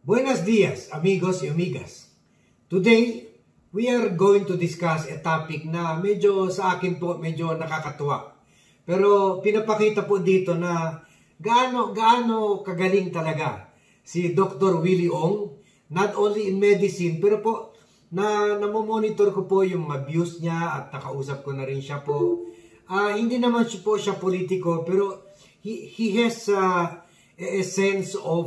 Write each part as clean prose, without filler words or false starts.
Buenos dias, amigos y amigas. Today, we are going to discuss a topic na medyo sa akin po medyo nakakatuwa. Pero pinapakita po dito na gaano kagaling talaga si Dr. Willie Ong, not only in medicine, pero po namomonitor ko po yung abuse niya at nakausap ko na rin siya po. Hindi naman po siya politiko, pero he has a sense of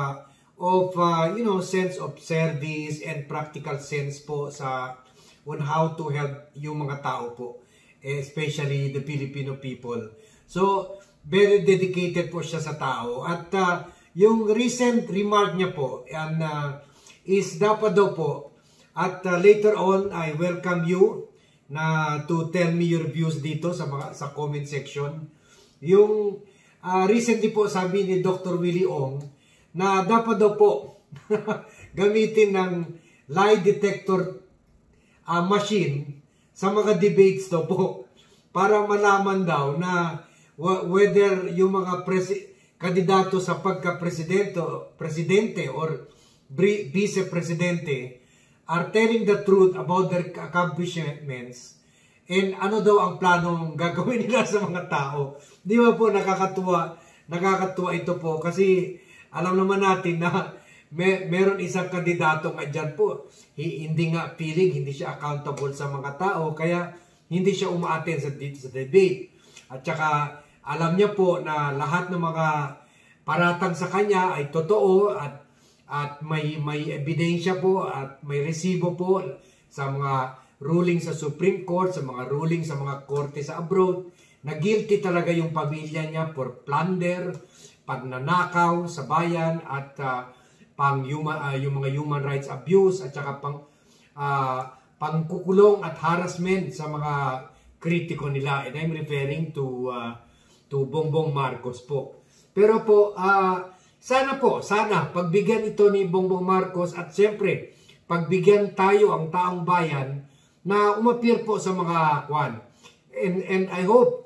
sense of service and practical sense po on how to help yung mga tao po, especially the Filipino people. So, very dedicated po siya sa tao. At yung recent remark niya po is dapat daw po, at later on, I welcome you to tell me your views dito sa comment section. Yung recently po sabi ni Dr. Willie Ong, na dapat daw po gamitin ng lie detector machine sa mga debates daw po para malaman daw na whether yung mga kandidato sa pagka-presidente or vice-presidente are telling the truth about their accomplishments and ano daw ang planong gagawin nila sa mga tao. Di ba po nakakatuwa ito po kasi alam naman natin na meron isang kandidato nga dyan po. Hindi nga hindi siya accountable sa mga tao, kaya hindi siya umaaten sa debate. At saka alam niya po na lahat ng mga paratang sa kanya ay totoo at may ebidensya po at may resibo po sa mga ruling sa Supreme Court, sa mga ruling sa mga korte sa abroad, na guilty talaga yung pamilya niya for plunder, pagnanakaw sa bayan at yung mga human rights abuse at saka pangkukulong at harassment sa mga kritiko nila. And I'm referring to Bongbong Marcos po. Pero po, sana pagbigyan ito ni Bongbong Marcos at siyempre pagbigyan tayo ang taong bayan na umapir po sa mga kwan. And I hope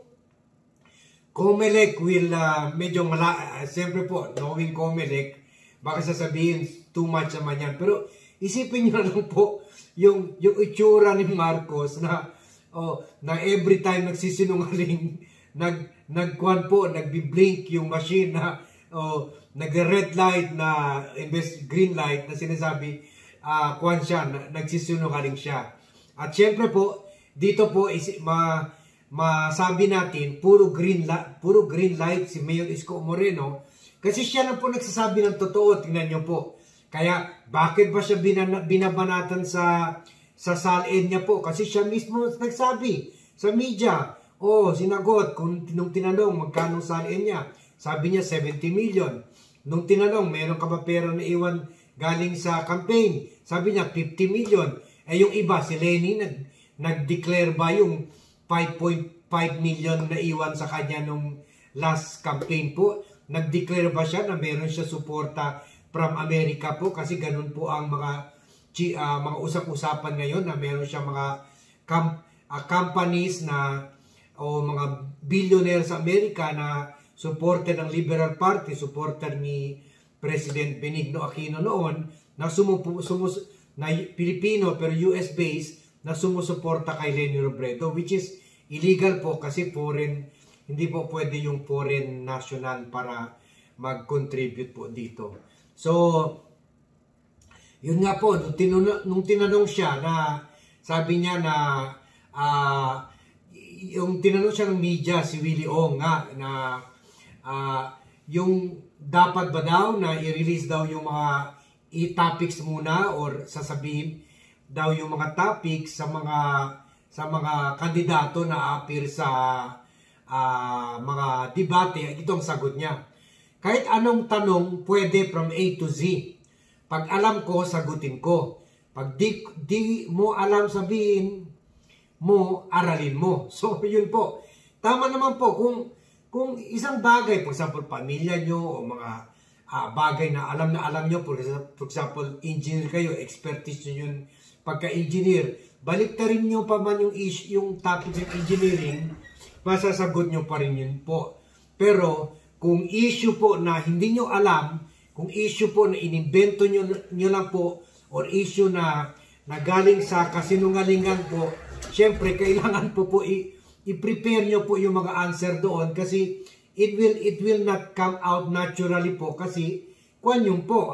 Comelec will medyo siyempre po, knowing Comelec, baka sasabihin too much naman yan. Pero isipin nyo lang po yung itsura ni Marcos na every time nagsisinungaling, nagbi-blink yung machine na nag-red light na green light na sinasabi, nagsisinungaling siya. At siyempre po, dito po masabi natin, puro green light si Mayor Isko Moreno kasi siya lang po nagsasabi ng totoo. Tingnan nyo po. Kaya bakit ba siya binabanatan sa salin niya po? Kasi siya mismo nagsabi sa media. Sinagot nung tinanong magkano salin niya. Sabi niya 70 million. Nung tinanong, meron ka ba pera na iwan galing sa campaign? Sabi niya 50 million. Yung iba, si Lenny, nag-declare ba yung 5.5 million na iwan sa kanya nung last campaign po? Nag-declare ba siya na meron siya suporta from America po? Kasi ganun po ang mga usap-usapan ngayon na meron siya mga companies o mga billionaire sa Amerika na supporter ng Liberal Party, supporter ni President Benigno Aquino noon, na Pilipino pero US-based, na sumusuporta kay Leni Robredo, which is illegal po kasi foreign, hindi po pwede yung foreign national para mag-contribute po dito. So, yun nga po, nung tinanong siya na, sabi niya na, yung tinanong siya ng media, si Willie Ong nga, na yung dapat ba daw na i-release daw yung mga topics muna or sasabihin daw yung mga topics sa mga kandidato na appear sa mga debate. Itong sagot niya. Kahit anong tanong pwede from A to Z. Pag alam ko, sagutin ko. Pag di mo alam, sabihin mo, aralin mo. So yun po. Tama naman po kung isang bagay, for example, pamilya nyo o mga bagay na alam nyo, for example, engineer kayo, expertise nyo yun pagka-engineer, baliktarin nyo pa man yung topic ng engineering, masasagot nyo pa rin yun po. Pero kung issue po na hindi nyo alam, kung issue po na inimbento nyo lang po or issue na galing sa kasinungalingan po, syempre kailangan po i-prepare nyo po yung mga answer doon kasi it will not come out naturally po kasi yung po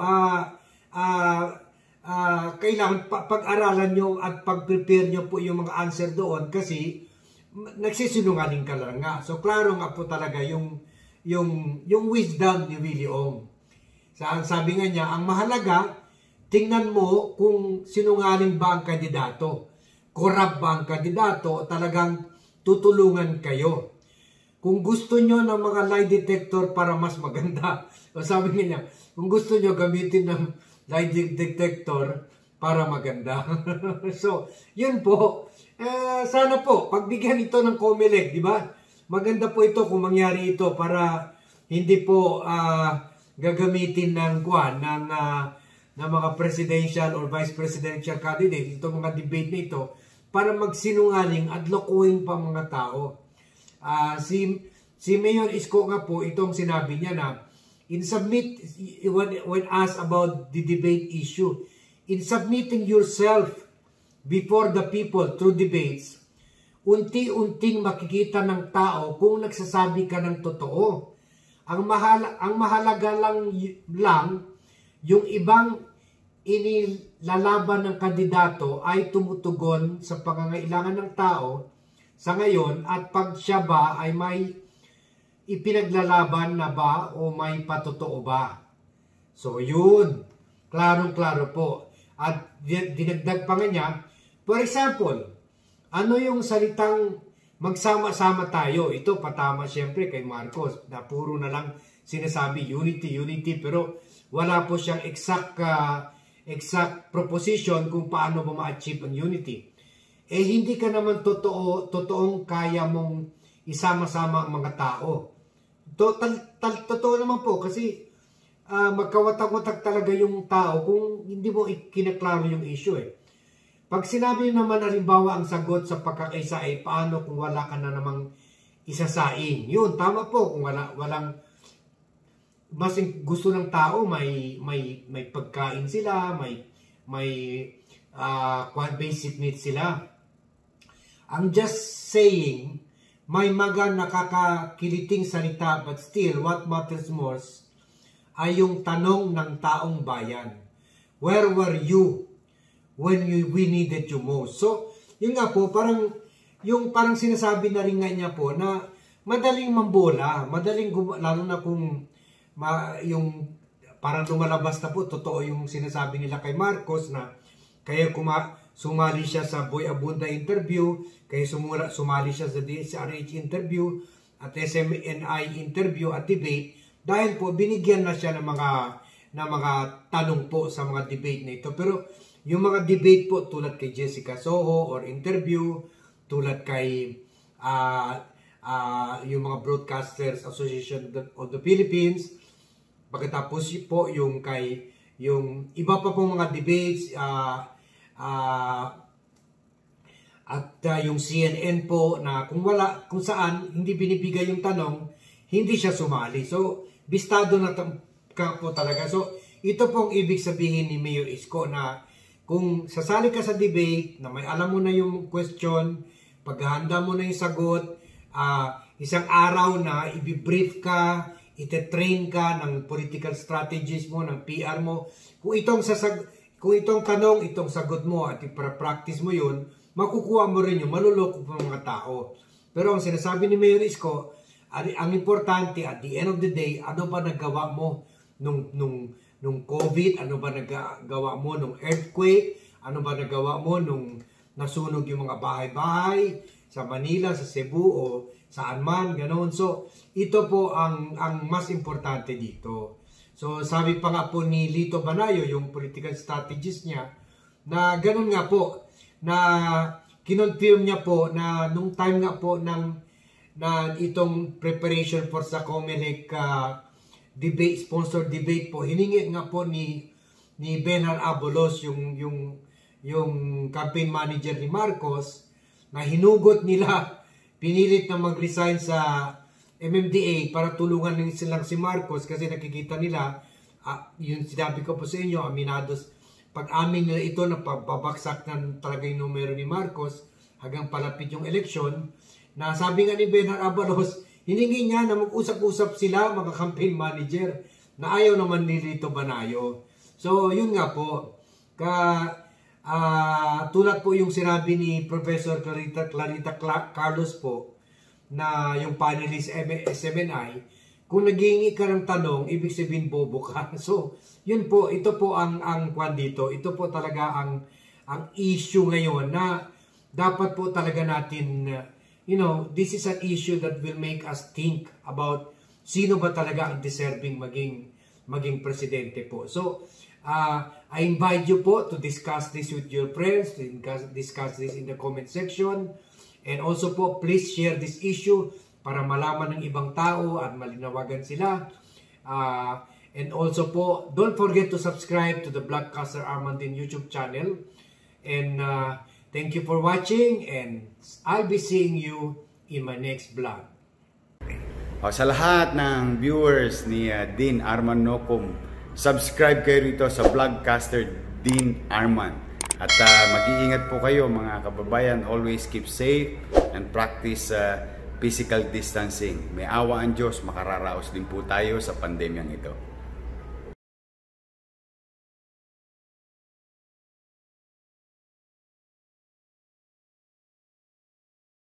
kailangan pag-aralan nyo at pag-prepare nyo po yung mga answer doon kasi nagsisinungaling ka lang nga. So klaro nga po talaga yung wisdom ni Willie Ong. Sabi nga niya, ang mahalaga, tingnan mo kung sinungaling ba ang kandidato. Corrupt ba ang kandidato? Talagang tutulungan kayo. Kung gusto nyo ng mga lie detector para mas maganda, o sabi niya, kung gusto nyo gamitin ng lie detector para maganda. So, yun po. Sana po, pagbigyan ito ng COMELEC, di ba? Maganda po ito kung mangyari ito para hindi po gagamitin ng mga presidential or vice presidential candidate, itong mga debate na ito, para magsinungaling at lokohin pa mga tao. Si Mayor Isko nga po, itong sinabi niya na, when asked about the debate issue, in submitting yourself before the people through debates, unti-unting makikita ng tao kung nagsasabi ka ng totoo. Ang mahalaga lang yung ibang inilalaban ng kandidato ay tumutugon sa pangangailangan ng tao sa ngayon at pag siya ba ay may ipinaglalaban na ba o may patotoo ba. So yun, klarong-klaro po. At dinagdag pa nga niya, for example, ano yung salitang magsama-sama tayo? Ito patama siyempre kay Marcos na puro na lang sinasabi unity, pero wala po siyang exact proposition kung paano ba ma-achieve ang unity. Hindi ka naman totoong kaya mong isama-sama ang mga tao. Totoo naman po kasi magkawatak-watak talaga yung tao kung hindi mo kinaklaro yung issue Pag sinabi naman halimbawa ang sagot sa pagkakaisa ay paano kung wala ka na namang isasaing. Yun, tama po. Kung walang mas gusto ng tao, may pagkain sila, may basic needs sila. I'm just saying, may mga nakakakiliting salita but still what matters most ay yung tanong ng taong bayan. Where were you when we needed you most? So, yun nga po, parang sinasabi na rin nga niya po na madaling mambola, lalo na kung yung parang lumalabas na po, totoo yung sinasabi nila kay Marcos na kaya sumali siya sa Boy Abunda interview, kaya sumali siya sa DSRH interview at SMNI interview at debate dahil po binigyan na siya ng mga tanong po sa mga debate na ito. Pero yung mga debate po tulad kay Jessica Soho or interview, tulad kay yung mga Broadcasters Association of the Philippines, pagkatapos po yung iba pa pong mga debates at yung CNN po na kung saan hindi binibigay yung tanong, hindi siya sumali. So, bistado na ka po talaga. So, ito pong ibig sabihin ni Mayor Isko na kung sasali ka sa debate na may alam mo na yung question, paghahanda mo na yung sagot, isang araw na i-brief ka, ite-train ka ng political strategies mo, ng PR mo. Kung itong tanong, itong sagot mo at i-practice mo yun, makukuha mo rin yung maluloko pa mga tao. Pero ang sinasabi ni Mayor Isko, ang importante at the end of the day, ano ba nagawa mo nung COVID, ano ba nagawa mo nung earthquake, ano ba nagawa mo nung nasunog yung mga bahay-bahay sa Manila, sa Cebu o saan man, ganoon. So, ito po ang mas importante dito. So, sabi pa nga po ni Lito Banayo, yung political strategist niya, na ganoon nga po, na kinonfirm niya po na nung time nga po na itong preparation for sa COMELEC debate, sponsored debate po, hiningi nga po ni Benhar Abalos, yung campaign manager ni Marcos, na hinugot nila, pinilit na mag-resign sa MMDA para tulungan silang si Marcos kasi nakikita nila Yung sinabi ko po sa inyo, aminados, pag-amin nila ito na pababaksak ng talaga yung numero ni Marcos hanggang palapit yung eleksyon, na sabi nga ni Bernard Abalos, hiningi niya na mag-usap-usap sila, mga campaign manager, na ayaw naman ni Lito Banayo. So, yun nga po. Tulad po yung sinabi ni Professor Clarita Carlos po, na yung panelist SMNI, kung naghihingi ka ng tanong, ibig sabihin bobo ka. So, yun po, ito po ang kwan dito. Ito po talaga ang issue ngayon na dapat po talaga natin, this is an issue that will make us think about sino ba talaga ang deserving maging presidente po. So, I invite you po to discuss this with your friends, to discuss this in the comment section. And also po, please share this issue para malaman ng ibang tao at malinawagan sila. And also po, don't forget to subscribe to the Vlogcaster Armandin YouTube channel. And thank you for watching, and I'll be seeing you in my next vlog. Sa lahat ng viewers ni Dean Arman Nocom, subscribe kayo rito sa Vlogcaster Dean Arman. At mag-iingat po kayo mga kababayan. Always keep safe and practice physical distancing. May awa ang Diyos, makararaos din po tayo sa pandemyang ito.